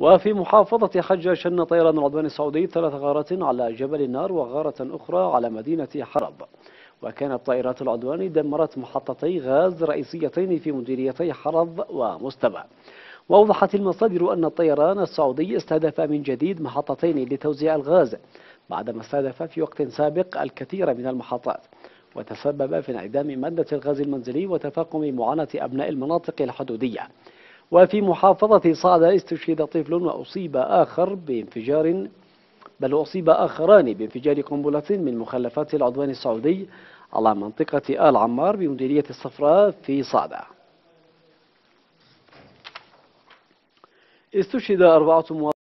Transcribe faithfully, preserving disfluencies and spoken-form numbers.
وفي محافظة حجة شن طيران العدوان السعودي ثلاث غارات على جبل النار وغارة أخرى على مدينة حرب. وكانت طائرات العدوان دمرت محطتي غاز رئيسيتين في مديريتي حرب ومستبع. وأوضحت المصادر أن الطيران السعودي استهدف من جديد محطتين لتوزيع الغاز بعدما استهدف في وقت سابق الكثير من المحطات، وتسبب في انعدام مادة الغاز المنزلي وتفاقم معاناة أبناء المناطق الحدودية. وفي محافظة صعدة استشهد طفل وأصيب آخر بانفجار بل أصيب آخران بانفجار قنبلة من مخلفات العدوان السعودي على منطقة آل عمار بمديرية الصفراء في صعدة. استشهد أربعة